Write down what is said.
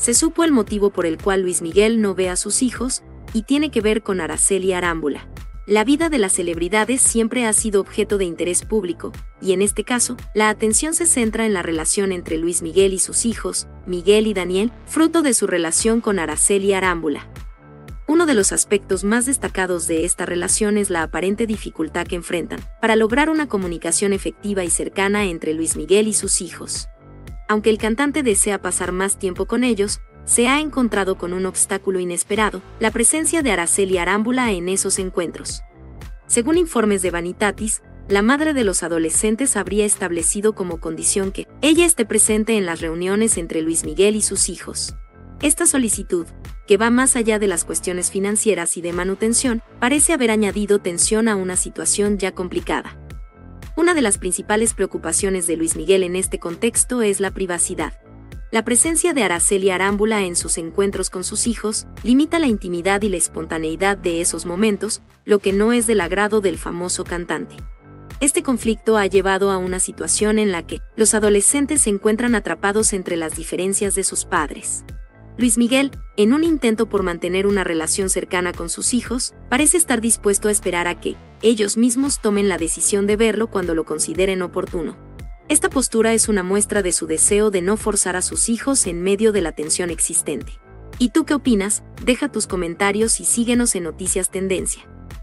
Se supo el motivo por el cual Luis Miguel no ve a sus hijos, y tiene que ver con Araceli Arámbula. La vida de las celebridades siempre ha sido objeto de interés público, y en este caso, la atención se centra en la relación entre Luis Miguel y sus hijos, Miguel y Daniel, fruto de su relación con Araceli Arámbula. Uno de los aspectos más destacados de esta relación es la aparente dificultad que enfrentan para lograr una comunicación efectiva y cercana entre Luis Miguel y sus hijos. Aunque el cantante desea pasar más tiempo con ellos, se ha encontrado con un obstáculo inesperado, la presencia de Araceli Arámbula en esos encuentros. Según informes de Vanitatis, la madre de los adolescentes habría establecido como condición que ella esté presente en las reuniones entre Luis Miguel y sus hijos. Esta solicitud, que va más allá de las cuestiones financieras y de manutención, parece haber añadido tensión a una situación ya complicada. Una de las principales preocupaciones de Luis Miguel en este contexto es la privacidad. La presencia de Araceli Arámbula en sus encuentros con sus hijos limita la intimidad y la espontaneidad de esos momentos, lo que no es del agrado del famoso cantante. Este conflicto ha llevado a una situación en la que los adolescentes se encuentran atrapados entre las diferencias de sus padres. Luis Miguel, en un intento por mantener una relación cercana con sus hijos, parece estar dispuesto a esperar a que ellos mismos tomen la decisión de verlo cuando lo consideren oportuno. Esta postura es una muestra de su deseo de no forzar a sus hijos en medio de la tensión existente. ¿Y tú qué opinas? Deja tus comentarios y síguenos en Noticias Tendencia.